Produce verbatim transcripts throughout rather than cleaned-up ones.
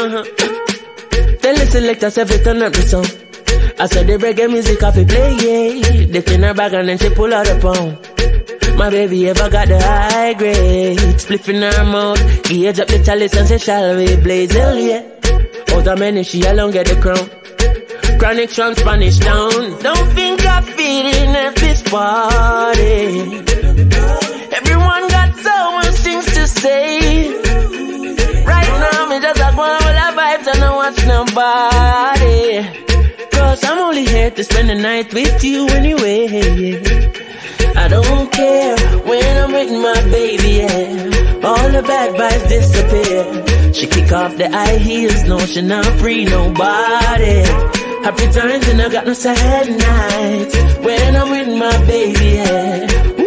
Uh-huh. Tell the selector say fi turn up the song. I said the reggae music I fi play, yeah. They in her bag and then she pull out a pound. My baby ever got the high grade, spliff in her mouth, gauge up the chalice and say shall we blaze, hell yeah. Out of many she alone get the crown. Chronic from Spanish town. Don't think I'm feeling at this party. Everyone got so much things to say. Right now me just like one with the vibes and I watch nobody. Cause I'm only here to spend the night with you anyway. I don't care when I'm with my baby, yeah. All the bad vibes disappear. She kick off the high heels, no, she not free nobody. Happy times and I got no sad nights when I'm with my baby, yeah.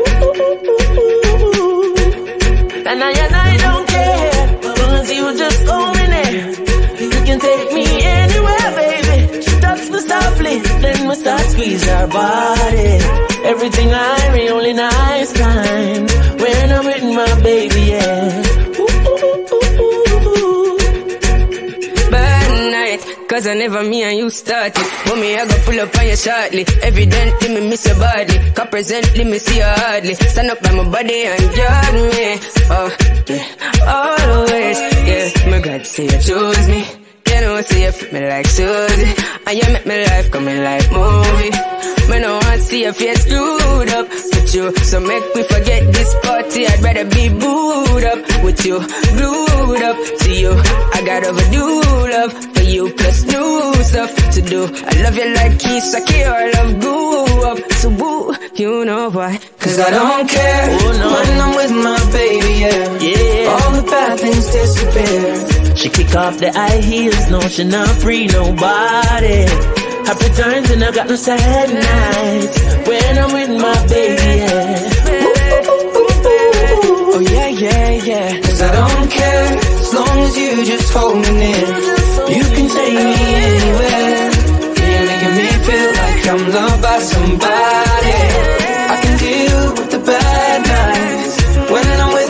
Ooh, and I and I don't care, cause you just own me there. You can take me anywhere, baby. She touch me softly, then we start squeeze her body. Everything I read, only nice time when I'm with my baby, yeah. Ooh, ooh, ooh, ooh. Bad night, cause I never me and you started. But me, I go pull up on you shortly. Evidently, me miss your body. Cause presently, me see you hardly. Stand up by my body and guard me. Oh, yeah, always, yeah. My God, say you choose me. You know, say you fit me like Susie. And you make me life coming like movie. Me no want to see your face screwed up with you. So make me forget this party. I'd rather be booed up with you, glued up to you. I got overdue love for you, plus new stuff to do. I love you like Keisha, I love grew up. So woo, you know why? Cause I don't care oh, no. when I'm with my baby, yeah. Yeah. All the bad things disappear. She kick off the high heels, no, she not free nobody. Happy times and I got no sad nights when I'm with my baby, yeah. Oh yeah, yeah, yeah. Cause I don't care, as long as you just hold me near. You can take me anywhere. You're making me feel like I'm loved by somebody. I can deal with the bad nights when I'm with